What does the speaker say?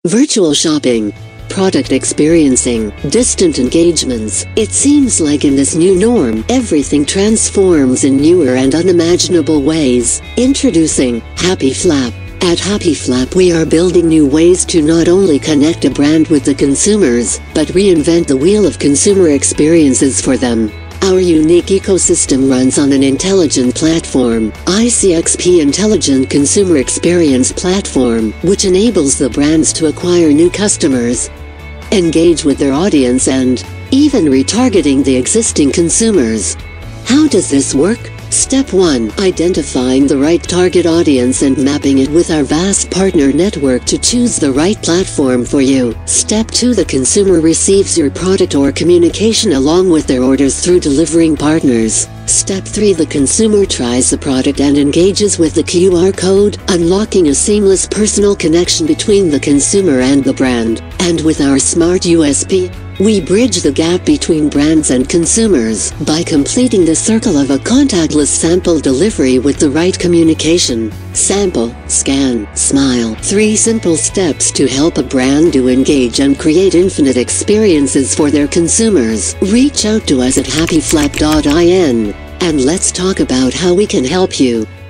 virtual shopping, product experiencing, distant engagements. It seems like in this new norm, everything transforms in newer and unimaginable ways. Introducing HappyFlap. At HappyFlap we are building new ways to not only connect a brand with the consumers, but reinvent the wheel of consumer experiences for them. Our unique ecosystem runs on an intelligent platform, ICXP Intelligent Consumer Experience Platform, which enables the brands to acquire new customers, engage with their audience and even retargeting the existing consumers. How does this work? Step 1. Identifying the right target audience and mapping it with our vast partner network to choose the right platform for you. Step 2. The consumer receives your product or communication along with their orders through delivering partners. Step 3. The consumer tries the product and engages with the QR code, unlocking a seamless personal connection between the consumer and the brand. And with our S.M.A.R.T USP, we bridge the gap between brands and consumers by completing the circle of a contactless sample delivery with the right communication. Sample, scan, smile. 3 simple steps to help a brand to engage and create infinite experiences for their consumers. Reach out to us at happyflap.in and let's talk about how we can help you.